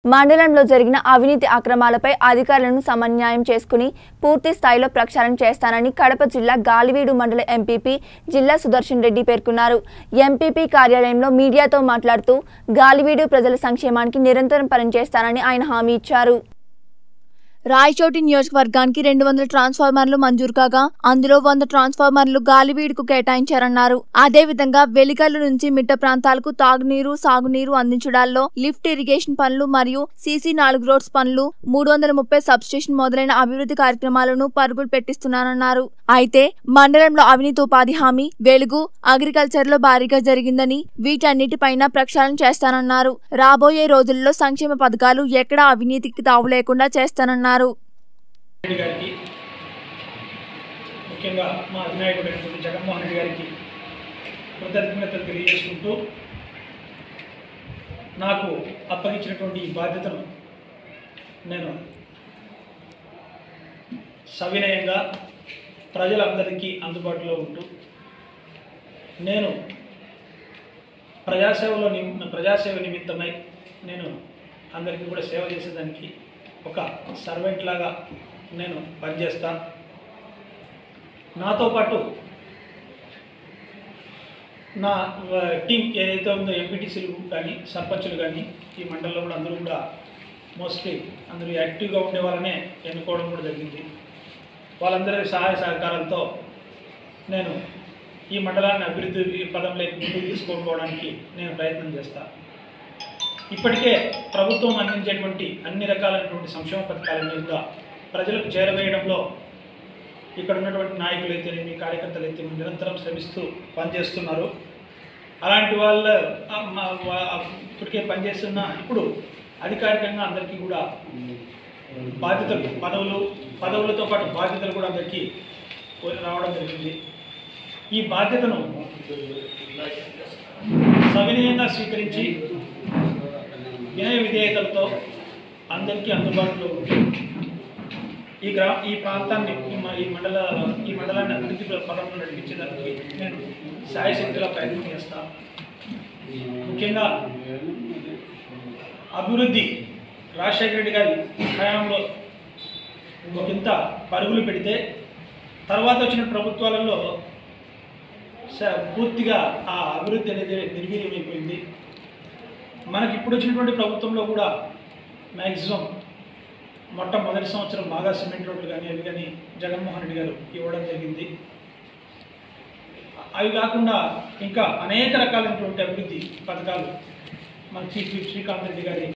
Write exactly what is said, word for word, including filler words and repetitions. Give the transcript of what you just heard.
మండలంలో జరిగిన అవినీతి అక్రమాలపై అధికారులను సమన్వయం చేసుకుని పూర్తి స్థాయిలో ప్రక్షాళన చేస్తానని కడప జిల్లా గాలివీడు మండల ఎంపీపీ జిల్లా సుదర్శన్ రెడ్డి పేర్కొన్నారు. ఎంపీపీ కార్యాలయంలో మీడియాతో మాట్లాడుతూ గాలివీడు ప్రజల సంక్షేమానికి నిరంతరం పనిచేస్తానని ఆయన హామీ ఇచ్చారు. రాయచోటి నియోజకవర్గానికి రెండు వందల ట్రాన్స్ఫార్మర్లు మంజూరు కాగా అందులో వంద ట్రాన్స్ఫార్మర్లు గాలివీడుకు కేటాయించారన్నారు. అదేవిధంగా వెలిగల్లు నుంచి మిట్ట ప్రాంతాలకు తాగునీరు సాగునీరు అందించడాల్లో లిఫ్ట్ ఇరిగేషన్ పనులు మరియు సీసీ నాలుగు రోడ్స్ పనులు మూడు వందల ముప్పై సబ్స్టేషన్ మొదలైన అభివృద్ధి కార్యక్రమాలను పరుగులు పెట్టిస్తున్నానన్నారు. అయితే మండలంలో అవినీతి ఉపాధి హామీ వెలుగు అగ్రికల్చర్ లో భారీగా జరిగిందని వీటన్నిటిపైన ప్రక్షాళన చేస్తానన్నారు. రాబోయే రోజుల్లో సంక్షేమ పథకాలు ఎక్కడా అవినీతికి తావు లేకుండా చేస్తానన్నారు. ముఖ్యంగా మా అధినాయకుడు జగన్మోహన్ రెడ్డి గారికి కృతజ్ఞతలు తెలియజేసుకుంటూ నాకు అప్పగించినటువంటి ఈ బాధ్యతను నేను సవినయంగా ప్రజలందరికీ అందుబాటులో ఉంటూ నేను ప్రజాసేవలో ప్రజాసేవ నిమిత్తమై నేను అందరికీ కూడా సేవ చేసేదానికి ఒక సర్వెంట్ లాగా నేను పనిచేస్తాను. నాతో పాటు నా టీం ఏదైతే ఉందో ఎంపీటీసీలు కానీ సర్పంచులు కానీ ఈ మండలంలో కూడా అందరూ కూడా మోస్ట్లీ అందరూ యాక్టివ్గా ఉండే వాళ్ళనే ఎన్నుకోవడం కూడా జరిగింది. వాళ్ళందరి సహాయ సహకారాలతో నేను ఈ మండలాన్ని అభివృద్ధి పదంలోకి ముందుకు తీసుకుపోవడానికి నేను ప్రయత్నం చేస్తాను. ఇప్పటికే ప్రభుత్వం అందించేటువంటి అన్ని రకాలైనటువంటి సంక్షేమ పథకాలన్నీ కూడా ప్రజలకు చేరవేయడంలో ఇక్కడ ఉన్నటువంటి నాయకులు అయితేనేమి కార్యకర్తలు అయితే నిరంతరం శ్రమిస్తూ పనిచేస్తున్నారు. అలాంటి వాళ్ళ ఇప్పటికే పనిచేస్తున్న ఇప్పుడు అధికారికంగా అందరికీ కూడా బాధ్యతలు పదవులు పదవులతో పాటు బాధ్యతలు కూడా అందరికీ రావడం జరిగింది. ఈ బాధ్యతను సవినయంగా స్వీకరించి వినయ విధేయతలతో అందరికీ అందుబాటులో ఉంటూ ఈ గ్రా ఈ ప్రాంతాన్ని ఈ మండల ఈ మండలాన్ని అభివృద్ధి పదంలో నడిపించడానికి నేను సాయశక్తిగా ప్రయత్నం చేస్తాను. ముఖ్యంగా అభివృద్ధి రాజశేఖర రెడ్డి గారి హయాంలో ఒకంత పరుగులు పెడితే తర్వాత వచ్చిన ప్రభుత్వాలలో పూర్తిగా ఆ అభివృద్ధి అనేది నిర్వీర్యమైపోయింది. మనకి ఇప్పుడు వచ్చినటువంటి ప్రభుత్వంలో కూడా మ్యాక్సిమం మొట్టమొదటి సంవత్సరం బాగా సిమెంట్ రోడ్లు కానీ అవి కానీ జగన్మోహన్ రెడ్డి గారు ఇవ్వడం జరిగింది. అవి కాకుండా ఇంకా అనేక రకాలైనటువంటి అభివృద్ధి పథకాలు మన చీఫ్ విప్ శ్రీకాంత్ రెడ్డి గారి